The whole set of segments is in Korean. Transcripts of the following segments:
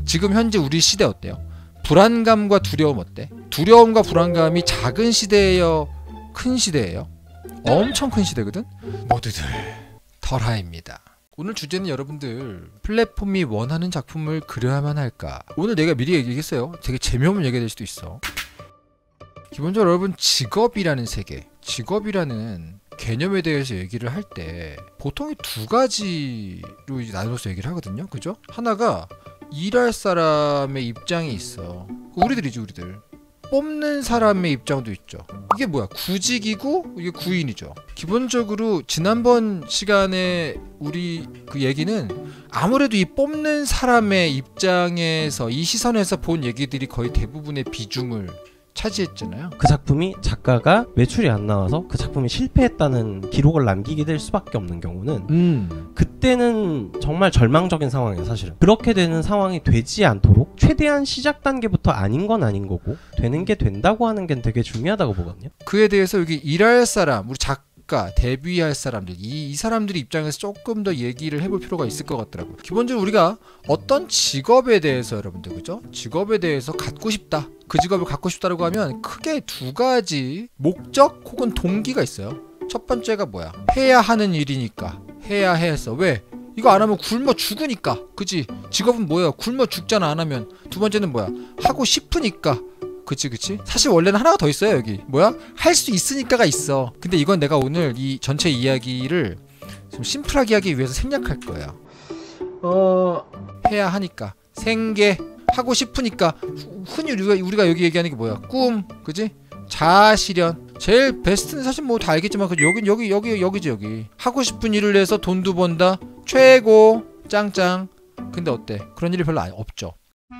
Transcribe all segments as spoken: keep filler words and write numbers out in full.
지금 현재 우리 시대 어때요? 불안감과 두려움 어때? 두려움과 불안감이 작은 시대예요? 큰 시대예요? 엄청 큰 시대거든? 모두들 덜하입니다. 오늘 주제는 여러분들 플랫폼이 원하는 작품을 그려야만 할까? 오늘 내가 미리 얘기했어요. 되게 재미없는 얘기가 될 수도 있어. 기본적으로 여러분 직업이라는 세계, 직업이라는 개념에 대해서 얘기를 할 때 보통 두 가지로 이제 나눠서 얘기를 하거든요. 그죠? 하나가 일할 사람의 입장이 있어. 우리들이지 우리들. 뽑는 사람의 입장도 있죠. 이게 뭐야? 구직이고 이게 구인이죠. 기본적으로 지난번 시간에 우리 그 얘기는 아무래도 이 뽑는 사람의 입장에서 이 시선에서 본 얘기들이 거의 대부분의 비중을 차지했잖아요. 그 작품이 작가가 매출이 안 나와서 그 작품이 실패했다는 기록을 남기게 될 수밖에 없는 경우는 음. 그때는 정말 절망적인 상황이에요. 사실은 그렇게 되는 상황이 되지 않도록 최대한 시작 단계부터 아닌 건 아닌 거고 되는 게 된다고 하는 게 되게 중요하다고 보거든요. 그에 대해서 여기 일할 사람, 우리 작가, 데뷔할 사람들, 이, 이 사람들의 입장에서 조금 더 얘기를 해볼 필요가 있을 것 같더라고요. 기본적으로 우리가 어떤 직업에 대해서 여러분들 그죠? 직업에 대해서 갖고 싶다. 그 직업을 갖고 싶다라고 하면 크게 두 가지 목적 혹은 동기가 있어요. 첫 번째가 뭐야? 해야 하는 일이니까 해야 해서. 왜? 이거 안 하면 굶어 죽으니까. 그치? 직업은 뭐야? 굶어 죽잖아 안 하면. 두 번째는 뭐야? 하고 싶으니까. 그치 그치? 사실 원래는 하나가 더 있어요. 여기 뭐야? 할 수 있으니까가 있어. 근데 이건 내가 오늘 이 전체 이야기를 좀 심플하게 하기 위해서 생략할 거예요. 어... 해야 하니까 생계 하고 싶으니까. 흔히 우리가, 우리가 여기 얘기하는 게 뭐야? 꿈, 그지? 자아실현. 제일 베스트는 사실 뭐 다 알겠지만 여긴 여기 여기 여기지 여기. 하고 싶은 일을 해서 돈도 번다. 최고 짱짱. 근데 어때? 그런 일이 별로 없죠.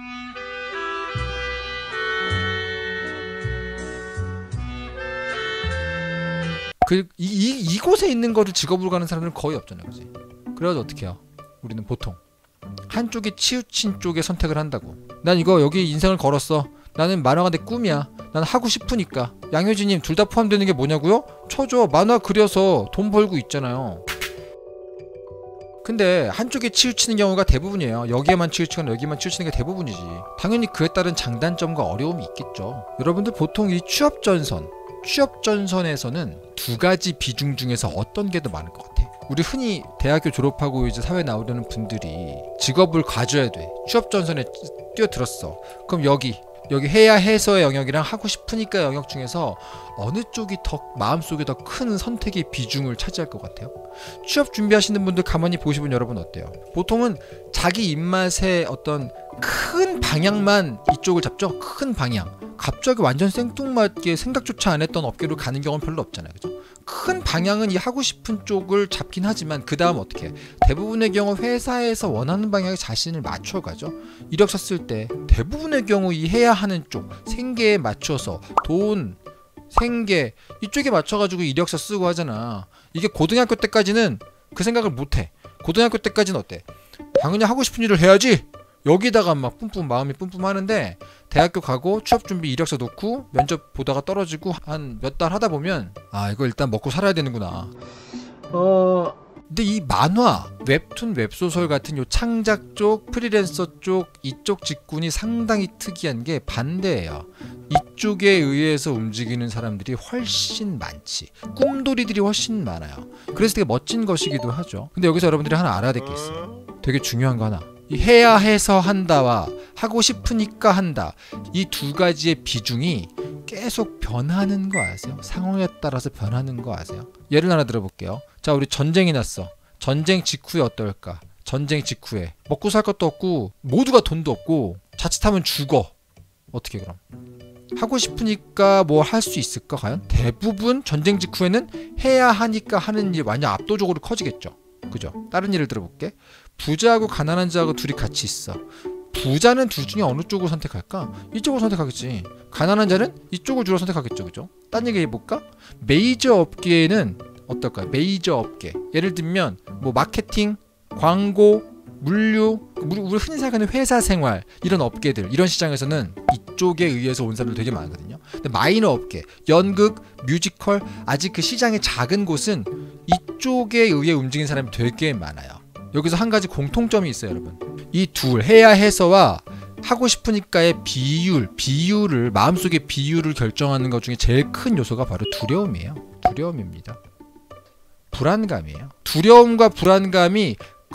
그 이, 이, 이곳에 있는 거를 직업으로 가는 사람들은 거의 없잖아요, 그지? 그래서 어떻게 해요? 우리는 보통 한쪽에 치우친 쪽에 선택을 한다고. 난 이거 여기 인생을 걸었어. 나는 만화가 내 꿈이야. 난 하고 싶으니까. 양효진님 둘 다 포함되는 게 뭐냐고요? 쳐줘. 만화 그려서 돈 벌고 있잖아요. 근데 한쪽에 치우치는 경우가 대부분이에요. 여기에만 치우치거나 여기만 치우치는 게 대부분이지. 당연히 그에 따른 장단점과 어려움이 있겠죠. 여러분들 보통 이 취업전선 취업전선에서는 두 가지 비중 중에서 어떤 게 더 많을 것 같아? 우리 흔히 대학교 졸업하고 이제 사회 나오려는 분들이 직업을 가져야 돼. 취업전선에 뛰어들었어. 그럼 여기 여기 해야 해서의 영역이랑 하고 싶으니까 영역 중에서 어느 쪽이 더 마음속에 더 큰 선택의 비중을 차지할 것 같아요? 취업 준비하시는 분들 가만히 보시면 여러분 어때요? 보통은 자기 입맛에 어떤 큰 방향만 이쪽을 잡죠? 큰 방향. 갑자기 완전 생뚱맞게 생각조차 안 했던 업계로 가는 경우는 별로 없잖아요. 그죠? 큰 방향은 이 하고 싶은 쪽을 잡긴 하지만 그 다음 어떻게 해? 대부분의 경우 회사에서 원하는 방향에 자신을 맞춰가죠. 이력서 쓸 때 대부분의 경우 이 해야 하는 쪽 생계에 맞춰서 돈, 생계 이쪽에 맞춰가지고 이력서 쓰고 하잖아. 이게 고등학교 때까지는 그 생각을 못해. 고등학교 때까지는 어때? 당연히 하고 싶은 일을 해야지. 여기다가 막 뿜뿜 마음이 뿜뿜 하는데 대학교 가고 취업준비 이력서 놓고 면접 보다가 떨어지고 한 몇 달 하다 보면 아 이거 일단 먹고 살아야 되는구나. 어... 근데 이 만화, 웹툰, 웹소설 같은 요 창작 쪽, 프리랜서 쪽 이쪽 직군이 상당히 특이한 게 반대예요. 이쪽에 의해서 움직이는 사람들이 훨씬 많지. 꿈돌이들이 훨씬 많아요. 그래서 되게 멋진 것이기도 하죠. 근데 여기서 여러분들이 하나 알아야 될 게 있어요. 되게 중요한 거 하나. 이 해야 해서 한다와 하고 싶으니까 한다. 이 두 가지의 비중이 계속 변하는 거 아세요? 상황에 따라서 변하는 거 아세요? 예를 하나 들어볼게요. 자, 우리 전쟁이 났어. 전쟁 직후에 어떨까? 전쟁 직후에 먹고 살 것도 없고 모두가 돈도 없고 자칫하면 죽어. 어떻게 그럼? 하고 싶으니까 뭐 할 수 있을까 과연? 대부분 전쟁 직후에는 해야 하니까 하는 일이 완전 압도적으로 커지겠죠. 그죠? 다른 예를 들어볼게. 부자하고 가난한 자하고 둘이 같이 있어. 부자는 둘 중에 어느 쪽을 선택할까? 이쪽을 선택하겠지. 가난한 자는 이쪽을 주로 선택하겠죠. 그죠? 딴 얘기 해볼까? 메이저 업계에는 어떨까요? 메이저 업계. 예를 들면 뭐 마케팅, 광고, 물류, 우리, 우리 흔히 생각하는 회사 생활 이런 업계들, 이런 시장에서는 이쪽에 의해서 온 사람들 되게 많거든요. 근데 마이너 업계, 연극, 뮤지컬, 아직 그 시장이 작은 곳은 이쪽에 의해 움직이는 사람이 되게 많아요. 여기서 한 가지 공통점이 있어요, 여러분. 이 둘, 해야 해서와 하고 싶으니까의 비율, 비율을 마음속의 비율을 결정하는 것 중에 제일 큰 요소가 바로 두려움이에요. 두려움입니다. 불안감이에요. 두려움과 불안감이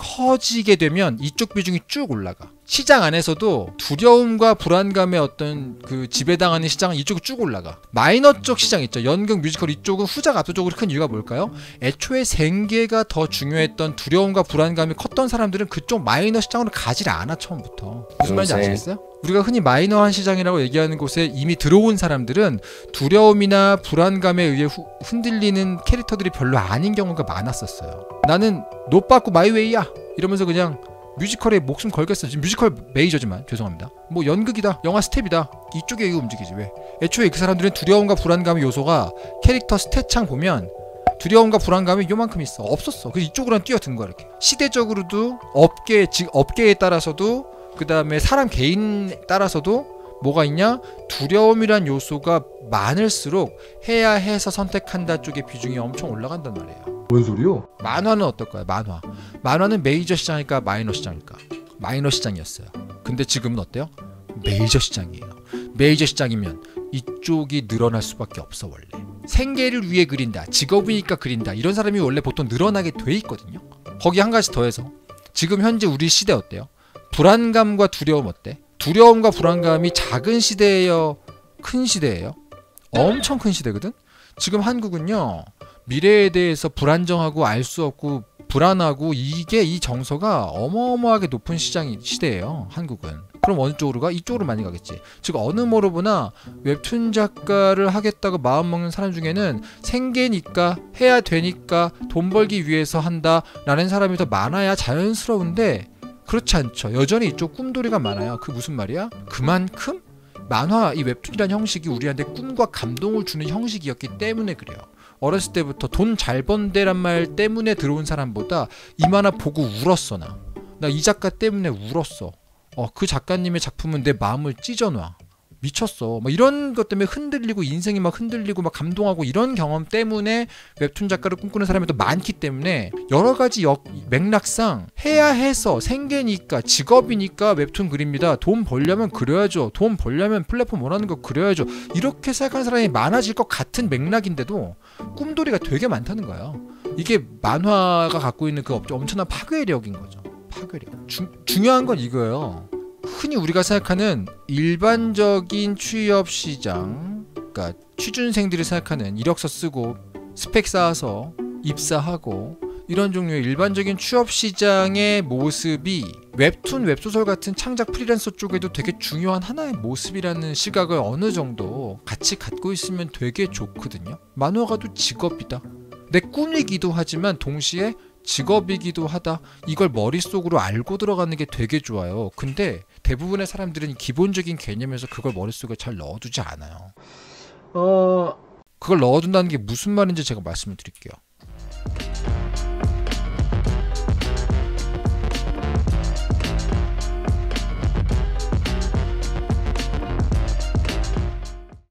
커지게 되면 이쪽 비중이 쭉 올라가. 시장 안에서도 두려움과 불안감의 어떤 그 지배당하는 시장은 이쪽이 쭉 올라가. 마이너 쪽 시장 있죠. 연극, 뮤지컬 이쪽은 후자가 압도적으로 큰 이유가 뭘까요? 애초에 생계가 더 중요했던 두려움과 불안감이 컸던 사람들은 그쪽 마이너 시장으로 가지 않아 처음부터. 무슨 말인지 아시겠어요? 우리가 흔히 마이너한 시장이라고 얘기하는 곳에 이미 들어온 사람들은 두려움이나 불안감에 의해 후, 흔들리는 캐릭터들이 별로 아닌 경우가 많았었어요. 나는 노빠꾸 마이웨이야 이러면서 그냥 뮤지컬에 목숨 걸겠어. 지금 뮤지컬 메이저지만 죄송합니다. 뭐 연극이다, 영화 스텝이다 이쪽에 움직이지. 왜? 애초에 그 사람들은 두려움과 불안감의 요소가 캐릭터 스탯창 보면 두려움과 불안감이 요만큼 있어. 없었어. 그래서 이쪽으로 뛰어든 거야 이렇게. 시대적으로도 업계, 즉 업계에 따라서도 그 다음에 사람 개인에 따라서도 뭐가 있냐? 두려움이란 요소가 많을수록 해야 해서 선택한다 쪽의 비중이 엄청 올라간단 말이에요. 뭔 소리요? 만화는 어떨까요? 만화. 만화는 메이저 시장일까 마이너 시장일까? 마이너 시장이었어요. 근데 지금은 어때요? 메이저 시장이에요. 메이저 시장이면 이쪽이 늘어날 수밖에 없어. 원래 생계를 위해 그린다, 직업이니까 그린다, 이런 사람이 원래 보통 늘어나게 돼 있거든요. 거기 한 가지 더해서 지금 현재 우리 시대 어때요? 불안감과 두려움 어때? 두려움과 불안감이 작은 시대예요? 큰 시대예요? 엄청 큰 시대거든? 지금 한국은요, 미래에 대해서 불안정하고 알 수 없고 불안하고 이게 이 정서가 어마어마하게 높은 시장이 시대예요. 한국은. 그럼 어느 쪽으로 가? 이쪽으로 많이 가겠지. 즉 어느 뭐로 보나 웹툰 작가를 하겠다고 마음먹는 사람 중에는 생계니까 해야 되니까 돈 벌기 위해서 한다 라는 사람이 더 많아야 자연스러운데 그렇지 않죠. 여전히 이쪽 꿈돌이가 많아요. 그 무슨 말이야? 그만큼 만화, 이 웹툰이라는 형식이 우리한테 꿈과 감동을 주는 형식이었기 때문에 그래요. 어렸을 때부터 돈 잘 번대란 말 때문에 들어온 사람보다 이 만화 보고 울었어. 나 나 이 작가 때문에 울었어. 어, 그 작가님의 작품은 내 마음을 찢어놔. 미쳤어. 막 이런 것 때문에 흔들리고 인생이 막 흔들리고 막 감동하고 이런 경험 때문에 웹툰 작가를 꿈꾸는 사람이 더 많기 때문에 여러 가지 역, 맥락상 해야 해서 생계니까 직업이니까 웹툰 그립니다. 돈 벌려면 그려야죠. 돈 벌려면 플랫폼 원하는 거 그려야죠. 이렇게 생각하는 사람이 많아질 것 같은 맥락인데도 꿈돌이가 되게 많다는 거예요. 이게 만화가 갖고 있는 그 엄청난 파괴력인 거죠. 파괴력. 주, 중요한 건 이거예요. 흔히 우리가 생각하는 일반적인 취업 시장, 그러니까 취준생들이 생각하는 이력서 쓰고 스펙 쌓아서 입사하고 이런 종류의 일반적인 취업 시장의 모습이 웹툰, 웹소설 같은 창작 프리랜서 쪽에도 되게 중요한 하나의 모습이라는 시각을 어느 정도 같이 갖고 있으면 되게 좋거든요. 만화가도 직업이다. 내 꿈이기도 하지만 동시에 직업이기도 하다. 이걸 머릿속으로 알고 들어가는 게 되게 좋아요. 근데 대부분의 사람들은 기본적인 개념에서 그걸 머릿속에 잘 넣어두지 않아요. 어... 그걸 넣어둔다는 게 무슨 말인지 제가 말씀을 드릴게요.